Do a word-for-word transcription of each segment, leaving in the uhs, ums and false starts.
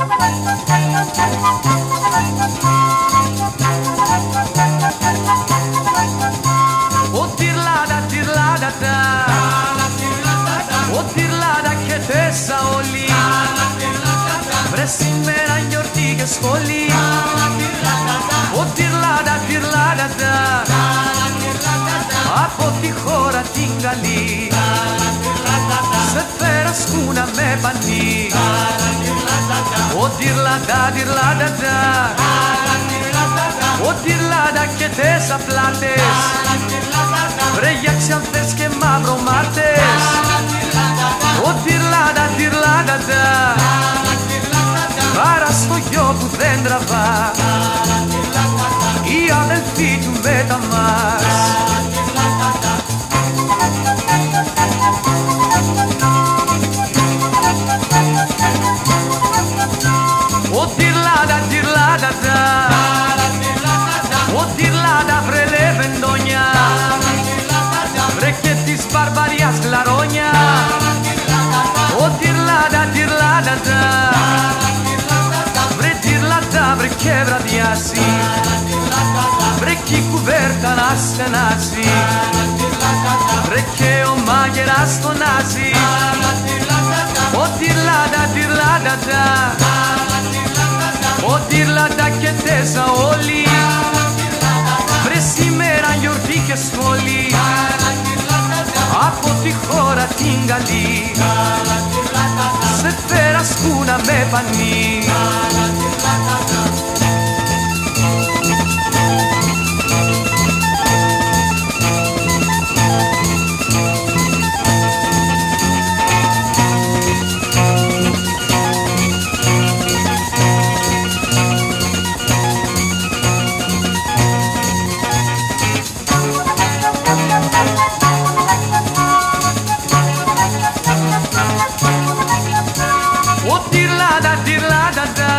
O dirlada, dirlada da, o dirlada και τέσα όλοι. Βρε σήμερα γιορτή και σχολή. Ο dirlada, dirlada da, από τη χώρα την καλή. Σε φέρα σκούνα με πανί. Ο dirlada, dirlada da, ο dirlada και τέσα πλάτες. Βρε για ξιανθές και μαύρο μάρτες. Ο dirlada, dirlada da, άρα στο γιο που δεν τραβά η αδελφή του με τα μας. Ο dirlada, dirlada da, ο dirlada βρε λεβεντόνια. Βρε και της μπαρμπαριάς κλαρόνια. Ο dirlada, dirlada da, βρε dirlada βρε και βραδιάσει. Βρε κι η κουβέρτα να στενάσει. Βρε και ο μάγερας φωνάζει. Ο dirlada, dirlada da, ο dirlada και τέσα όλοι. Βρε σήμερα γιορτή και σχολή. Από τη χώρα την καλή. Σε φέρα σκούνα με πανί. Ο dirlada, dirlada da,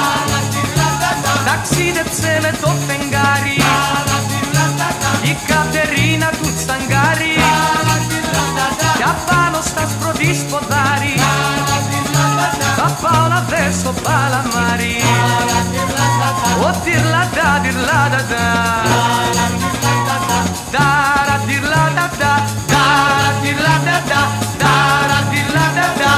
ταξίδεψε με το φεγγάρι. Η Κατερίνα του τσαγκάρι κι απάνω στα σπρωτής ποδάρι. Θα πάω να δέσω παλαμάρι. Ο dirlada, dirlada da, dara dirlada da, dara dirlada da, dara dirlada da.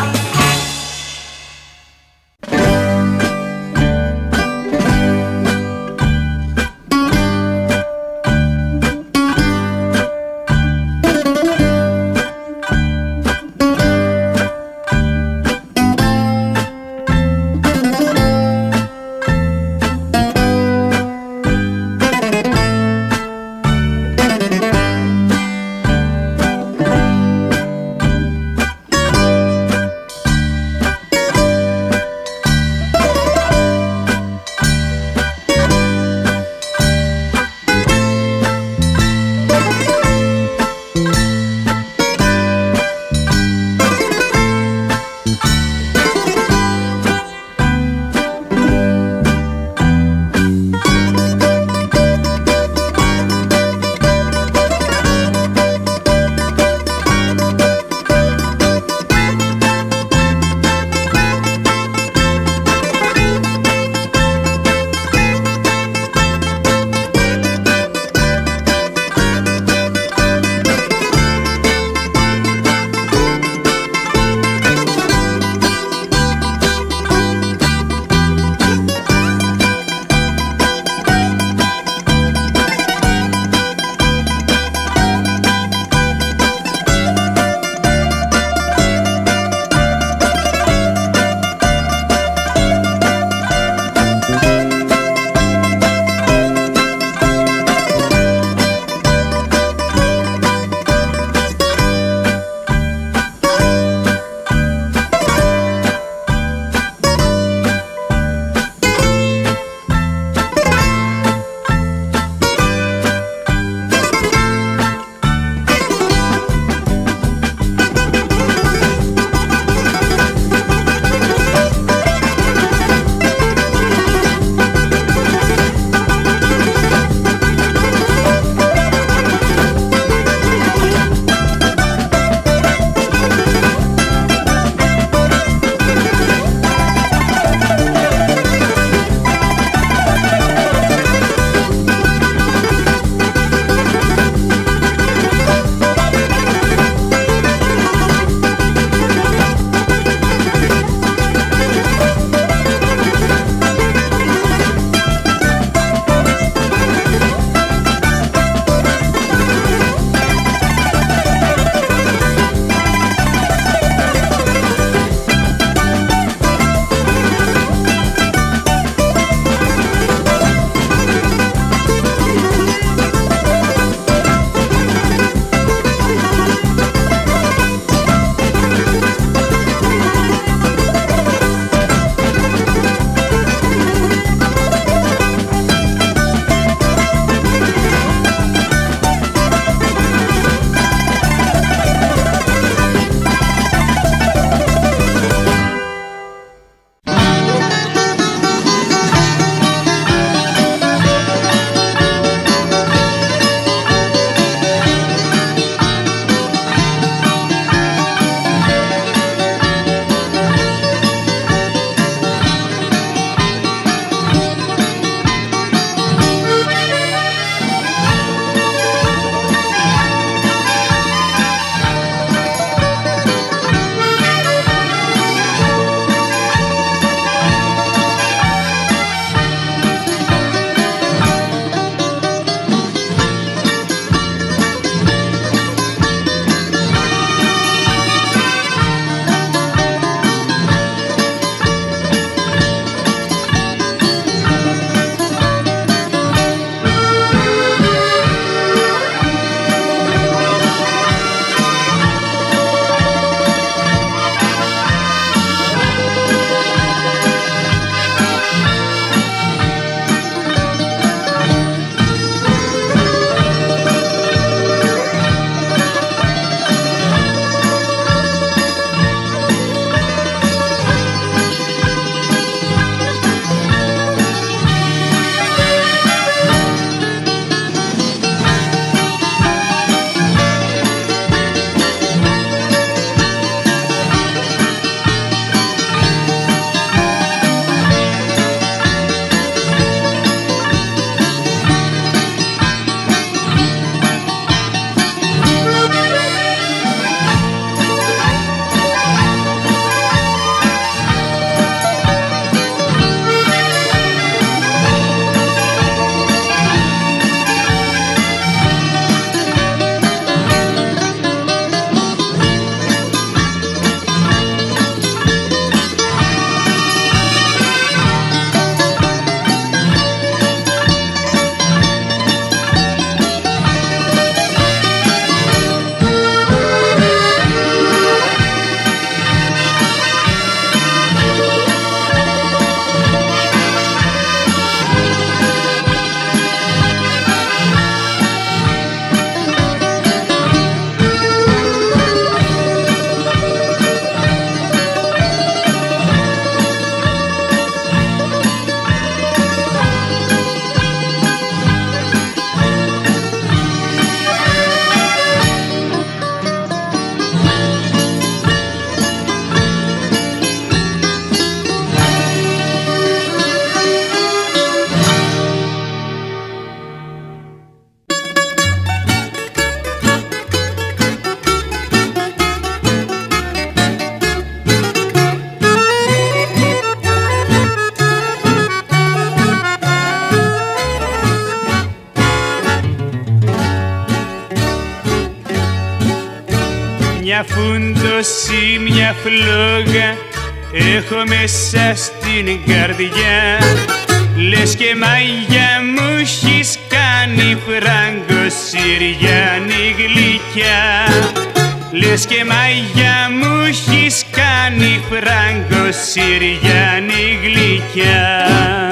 Μια φούντωση, μια φλόγα έχω μέσα στην καρδιά. Λες και μάγια μου έχεις κάνει φράγκο Συριανή γλυκιά. Λες και μάγια μου έχεις κάνει φράγκο Συριανή γλυκιά.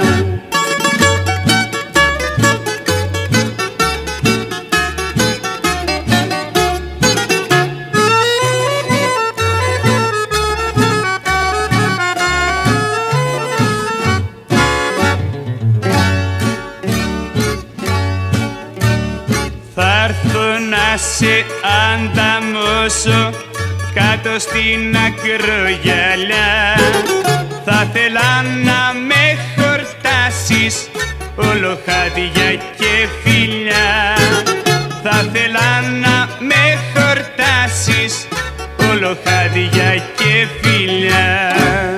Θα έρθω να σε ανταμώσω κάτω στην ακρογιαλιά. Θα θέλα να με χορτάσεις όλο χάδια και φιλιά. Θα θέλα να με χορτάσεις όλο χάδια και φιλιά.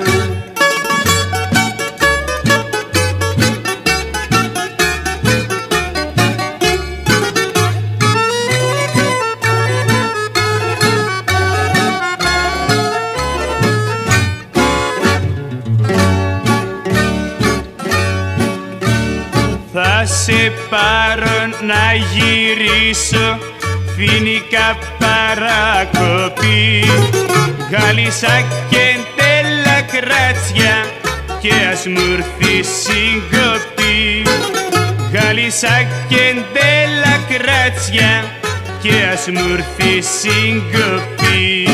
Θα σε πάρω να γυρίσω φοινικά παρακοπή. Γάλισσα και τέλα κράτσια και ας μου έρθει συγκοπή. Γάλισσα και τέλα κράτσια και ας μου έρθει συγκοπή.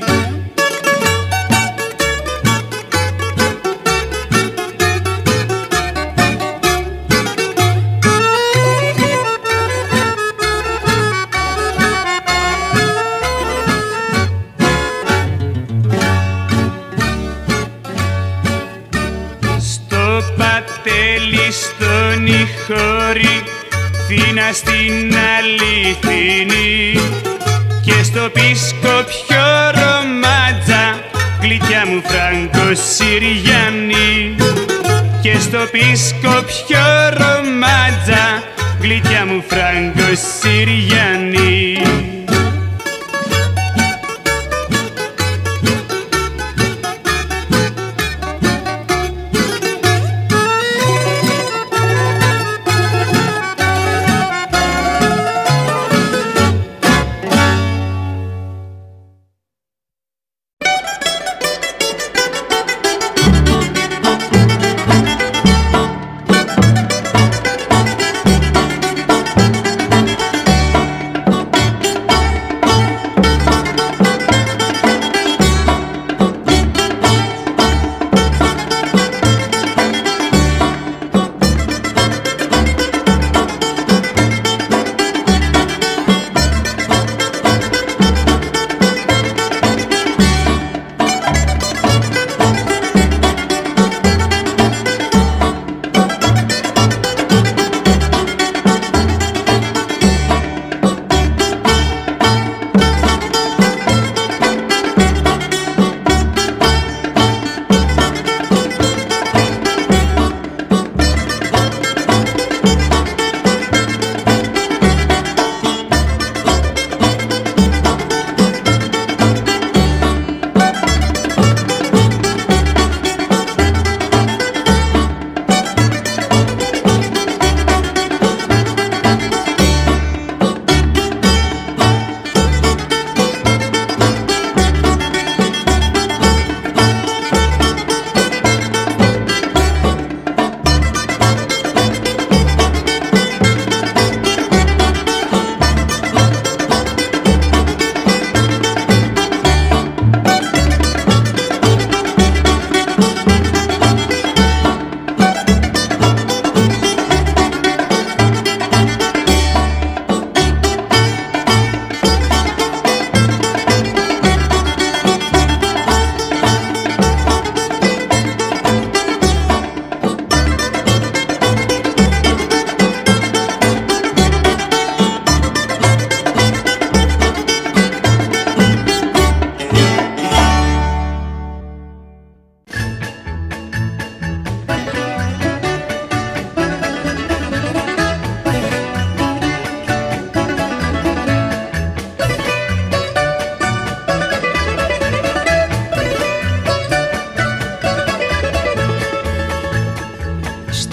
Πατέλη στον Ιχώρη, Θήνα στην Αληθινή και στο Πισκοπιό ρομάτζα, γλυκιά μου φράγκο Συριανή. Και στο Πισκοπιό ρομάτζα, γλυκιά μου φράγκο Συριανή.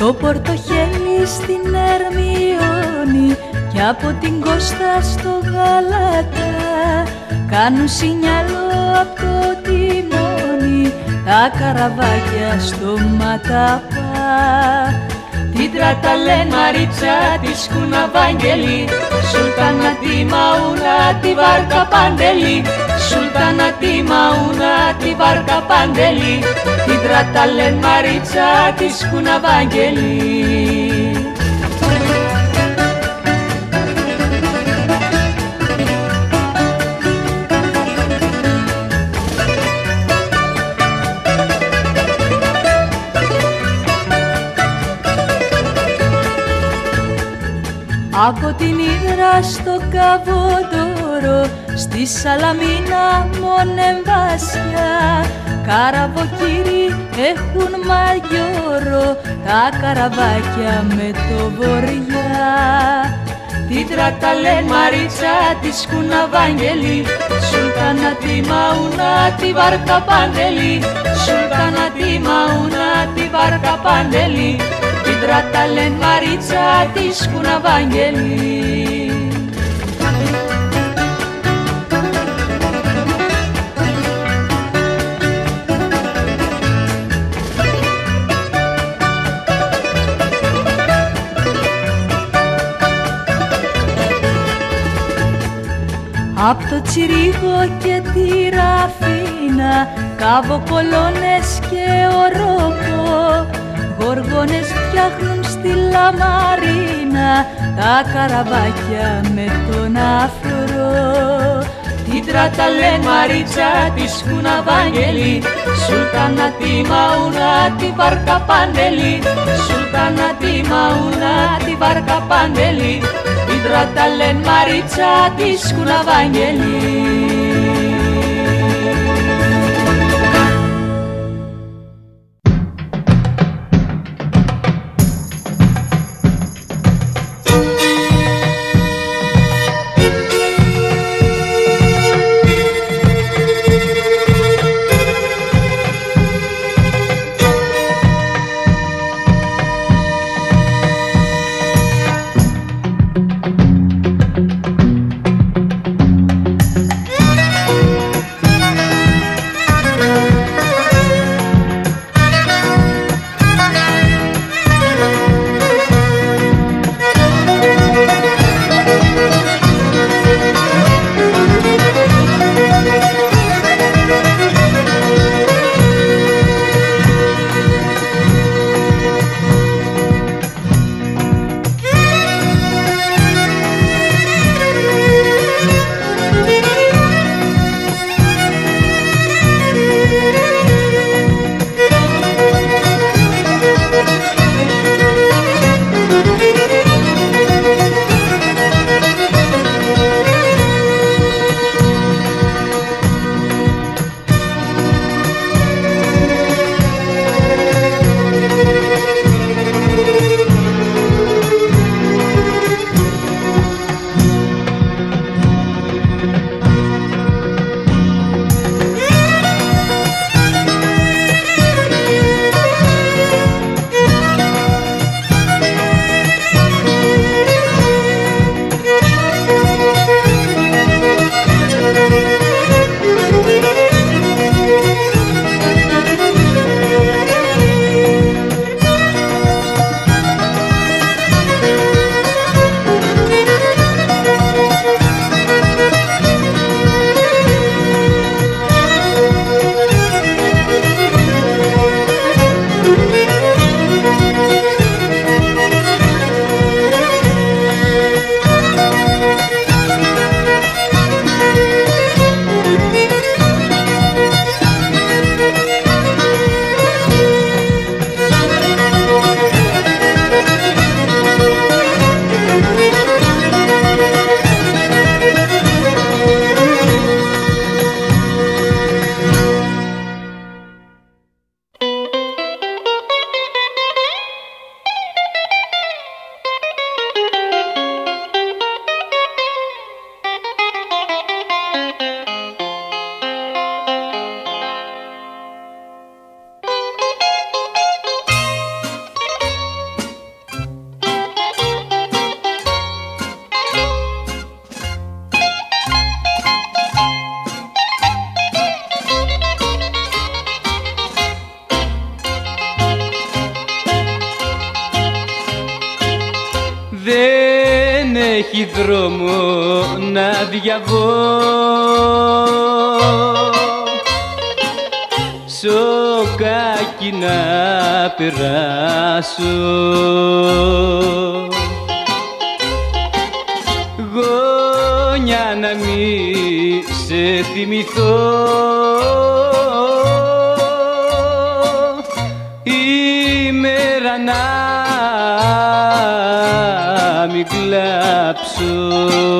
το Πορτοχέλι στην Ερμιόνη κι από την Κώστα στο Γαλατά κάνουν σινιάλο απ' το τιμόνι τα καραβάκια στο Ματαπά. Την Τραταλέν Μαρίτσα τη Σκουναβάγγελη, Σουλτάνα τη Μαούνα τη Βάρκα Παντελή, Σουλτάνα τη Μαούνα τη Βάρκα Παντελή, την Τραταλέν Μαρίτσα τη Σκουναβάγγελη. Από την Ύδρα στο Καβοντόρο, στη Σαλαμίνα μονεμβάσια, καραβοκύρι έχουν μαγιόρο τα καραβάκια με το βοριά. Την Τραταλέν Μαρίτσα τη Σκουναβάγγελη, Σουλτάνα τη Μαούνα τη Βάρκα Παντελή, Σουλτάνα τη Μαούνα τη Βάρκα Παντελή, την Τραταλέν Μαρίτσα τη Σκουναβάγγελη. Απ' το Τσιρίγο και τη Ραφίνα, καβοκολόνες και ορόκο, γοργόνες φτιάχνουν στη Λαμαρίνα τα καραβάκια με τον αφρό. Την Τραταλέν Μαρίτσα τη Σκουναβάγγελη, Σουλτάνα τη Μαούνα τη Βάρκα Παντελή, Σουλτάνα τη Μαούνα τη Βάρκα Παντελή, την Τραταλέν Μαρίτσα τη Σκουναβάγγελη. Yeah. έχει δρόμο να διαβώ, σοκάκι να περάσω, γόνια να μη σε θυμηθώ, ημέρα να μην κλάψω.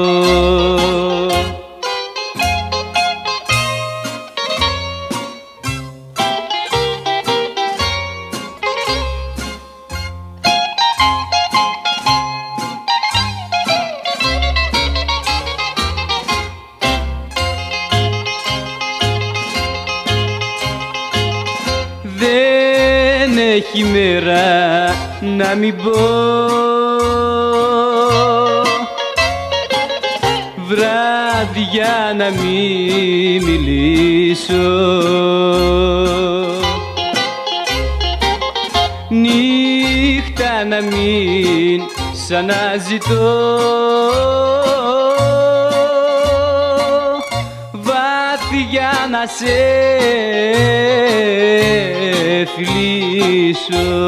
Δεν έχει μέρα να μην πω, βράδια να μην μιλήσω, νύχτα να μην σ' αναζητώ, βάθια να σε φιλήσω.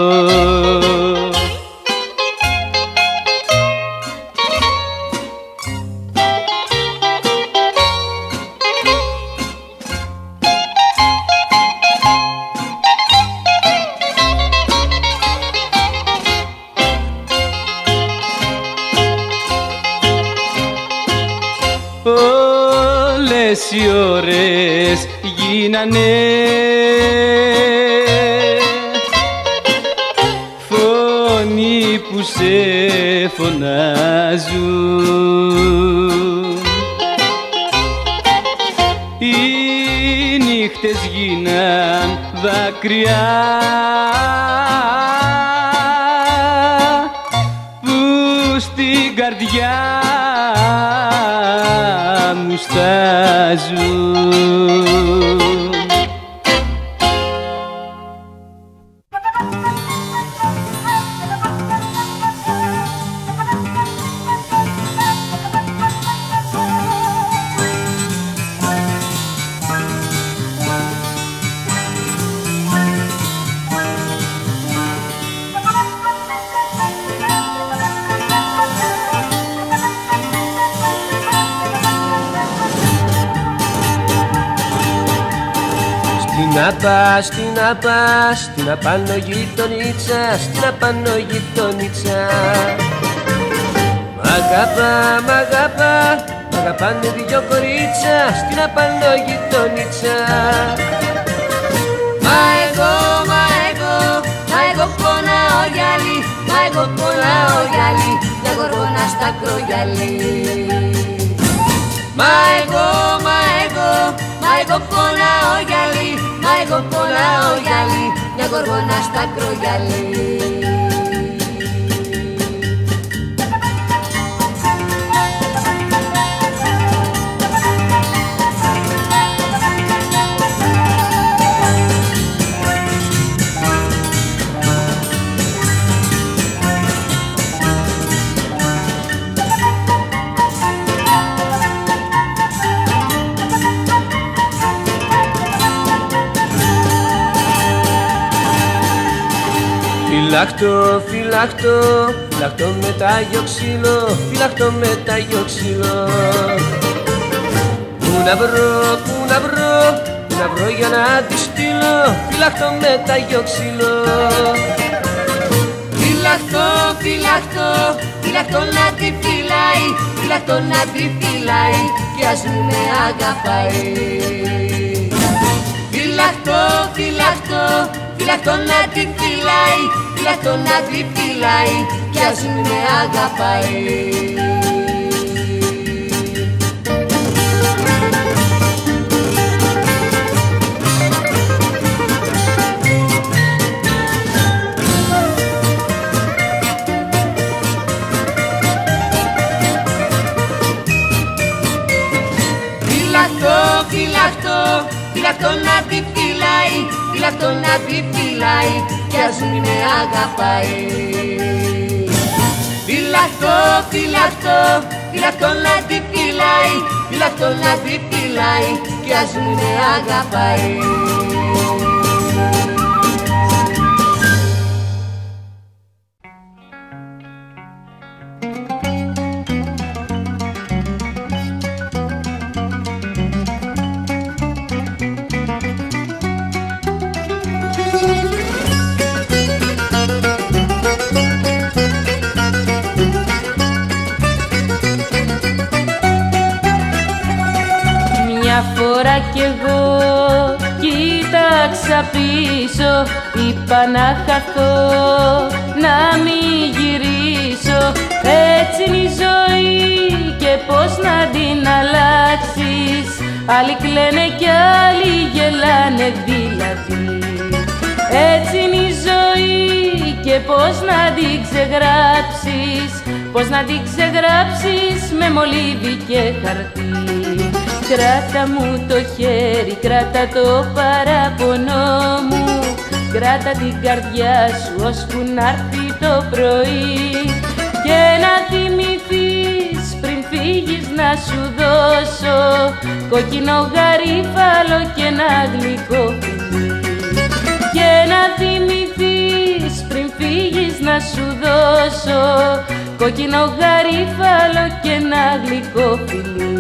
Όλες οι ώρες γίνανε φωνή που σε φωνάζουν, οι νύχτες γίναν δάκρυα που στην καρδιά μου στάζουν. Στην απά, στην απά, στην απάνω γειτονίτσα, στην απάνω γειτονίτσα. Μ' αγαπά, μ' αγαπά, μ' αγαπάνε δυο κορίτσα, στην απάνω γειτονίτσα. Μα εγώ, μα εγώ, μα εγώ πονάω γυαλί, μα εγώ πονάω γυαλί, μια γοργόνα στα κρογιαλί. Μα εγώ, μα εγώ, μα εγώ πονάω γυαλί, μα εγώ πονάω γυαλί, μια γοργόνα στα κρογιαλί. Φυλαχτώ, φυλαχτώ, φυλαχτώ με τάγιο ξύλο, φυλαχτώ με τάγιο ξύλο. Πού να βρω, πού να βρω, πού να βρω για να τη στείλω, φυλαχτώ με τάγιο ξύλο. Φυλαχτώ, φυλαχτώ, φυλαχτώ να τη φυλάει, φυλαχτώ να τη φυλάει κι ας μην με αγαπάει. Φυλαχτώ, φυλαχτώ, φυλαχτώ να τη φυλάει, φυλαχτώ να τη φυλάει κι ας μην με αγαπάει. Φυλαχτώ, φυλαχτώ, φυλαχτώ να τη φυλάει, φυλαχτώ να τη φυλάει κι ας μην με αγαπάει. φυλακτό, φυλακτό, φυλακτό να τη φυλάει, φυλακτό να τη φυλάει κι ας με αγαπάει. Φορά κι εγώ κοίταξα πίσω, είπα να χαθώ, να μην γυρίσω. Έτσι είναι η ζωή και πώς να την αλλάξεις, άλλοι κλαίνε κι άλλοι γελάνε δηλαδή. Έτσι είναι η ζωή και πώς να την ξεγράψεις, πώς να την ξεγράψεις με μολύβι και χαρτί. Κράτα μου το χέρι, κράτα το παραπονό μου, κράτα την καρδιά σου ώσπου να'ρθεί το πρωί και να θυμηθείς πριν φύγεις να σου δώσω κόκκινο γαρίφαλο και ένα γλυκό φιλί. Και να θυμηθείς πριν φύγεις να σου δώσω κόκκινο γαρίφαλο και ένα γλυκό φιλί.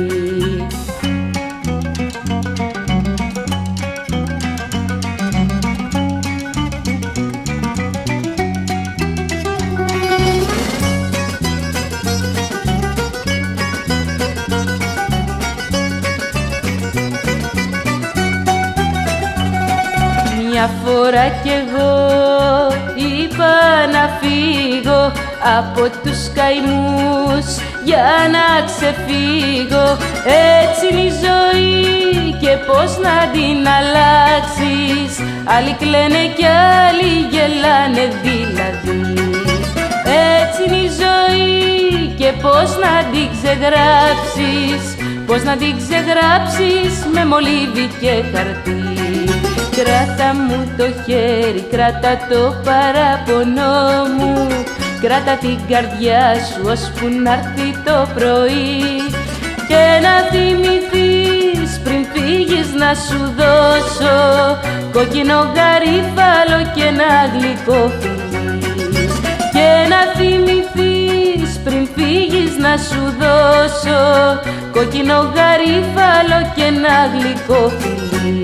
Μια φορά κι εγώ είπα να φύγω από τους καημούς για να ξεφύγω. Έτσι είναι η ζωή και πώς να την αλλάξεις, άλλοι κλαίνε κι άλλοι γελάνε δηλαδή. Έτσι είναι η ζωή και πώς να την ξεγράψεις, πώς να την ξεγράψεις με μολύβι και χαρτί. Κράτα μου το χέρι, κράτα το παραπονό μου, κράτα την καρδιά σου ώσπου να'ρθεί το πρωί και να θυμηθείς πριν φύγεις να σου δώσω κόκκινο γαρίφαλο και ένα γλυκό φιλί. Και να θυμηθείς πριν φύγεις να σου δώσω κόκκινο γαρίφαλο και ένα γλυκό φιλί.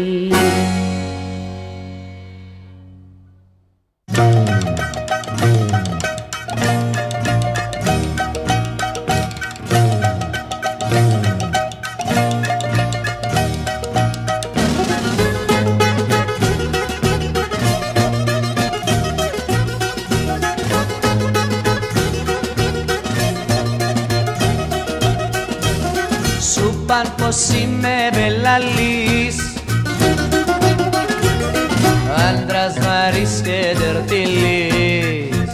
Πως είμαι μελαλής, άντρας βαρύς και τερτιλής.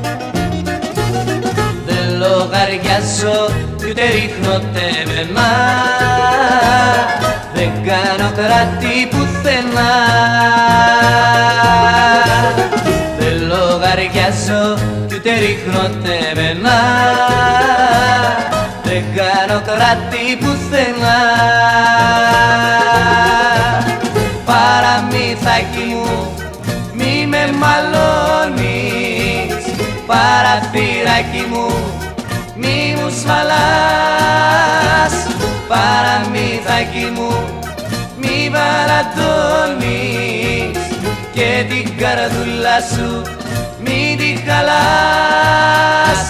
Δεν λογαριάζω κι ούτε ρίχνω τεμενά, δεν κάνω κράτη πουθενά. Δεν λογαριάζω κι ούτε ρίχνω τεμενά, δεν κάνω κράτη πουθενά. Παραμύθακι μου μη με μαλώνεις, παραθυράκι μου μη μου σφαλάς. Παραμύθακι μου μη βαρατώνεις και την καρδούλα σου μη τη χαλάς.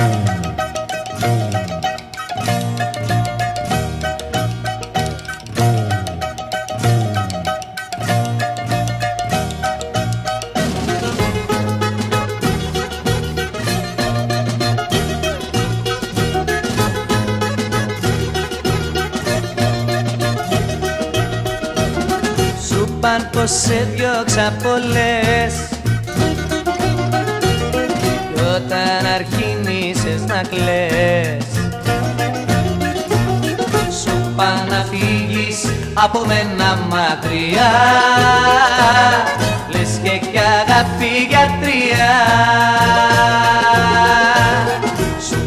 Πως σε διώξα πολλές κι όταν αρχίνησες να κλαις, σου πά να φύγεις από μένα μακριά, λες και κι αγάπη γιατριά. Σου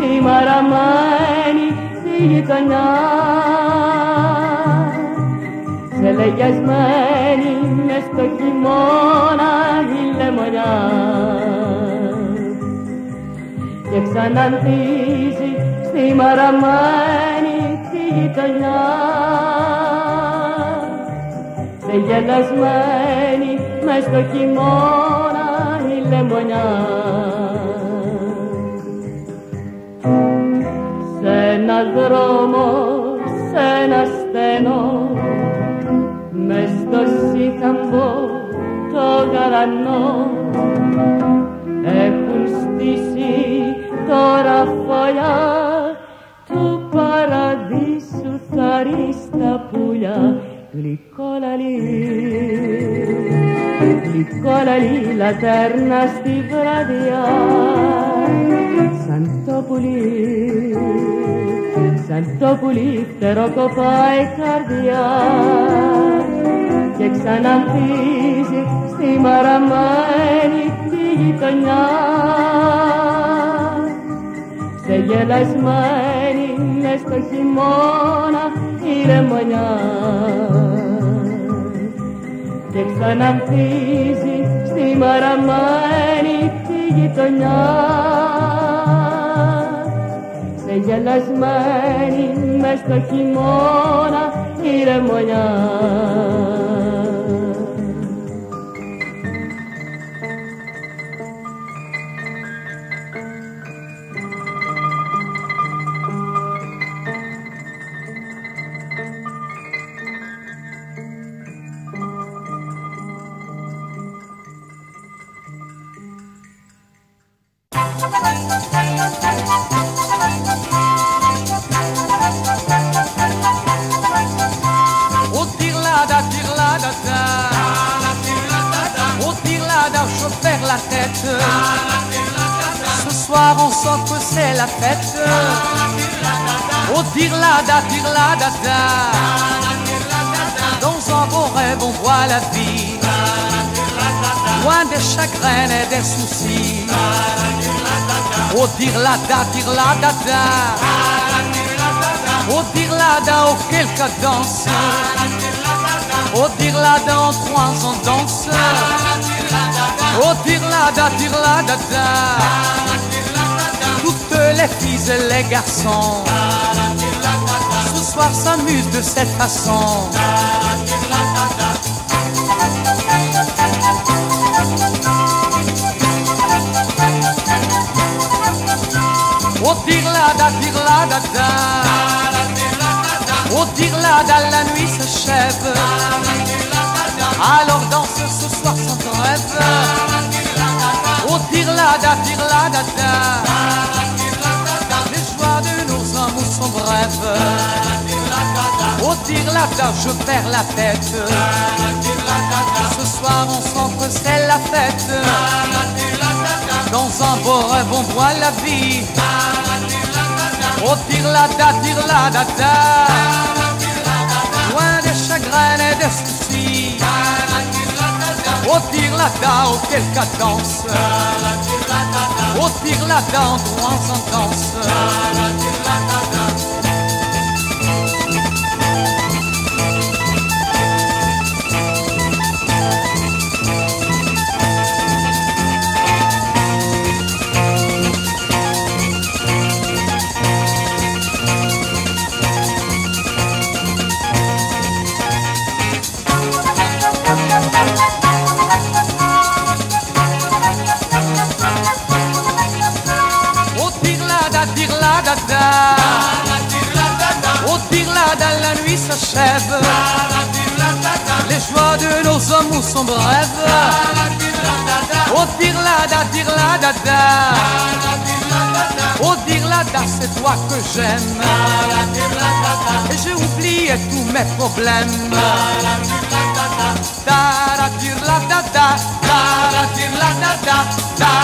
στη μαραμένη τη γειτονιά, σελεγιασμένη μες στο χειμώνα η λεμονιά, και ξαναντίζει στη μαραμένη τη γειτονιά, σε γελασμένη μες στο χειμώνα η λεμονιά. Σ' ένα δρόμο, σ' ένα στενό, μες στο σύταμπο το γαλανό, έχουν στήσει τώρα φωλιά του παραδείσου θαρίστα πουλιά. Γλυκόλαλη, γλυκόλαλη λατέρνα στη βραδιά, σαν το πουλί, σαν το πουλί φτεροκοπάει καρδιά, και ξαναμφίζει στη μαραμένη τη γειτονιά, σε γελασμένη μες στο χειμώνα η λεμονιά, και ξαναμφίζει στη μαραμένη τη γειτονιά, σε γελασμένη μες στο χειμώνα η λεμονιά. Ce soir on sent que c'est la fête. Oh tirlada, tirlada, dans un beau rêve on voit la vie, loin des chagrins et des soucis. Oh tirlada, tirlada, oh tirlada, oh quelle cadence. Oh tirlada, en trois on danse. Oh tirlada, tirlada, toutes les filles et les garçons ce soir s'amusent de cette façon. Oh tirlada, tirlada, oh tirlada, la nuit s'achève, alors danse ce soir sans trêve. Oh tirlada, tirlada, les joies de nos amours sont brèves. Oh tirlada, je perds la tête, ce soir on sent que c'est la fête, dans un beau rêve on voit la vie. Oh tirlada, tirlada, loin des chagrins et des soucis. Oh tirlada, oh quelle cadence. Oh tirlada, en trois en danse. Oh tirlada, la nuit s'achève, les joies de nos amours sont brèves. Oh tirlada, tirlada, oh tirlada, c'est toi que j'aime, et j'ai oublié tous mes problèmes. Da da tirlada, da da tirlada, da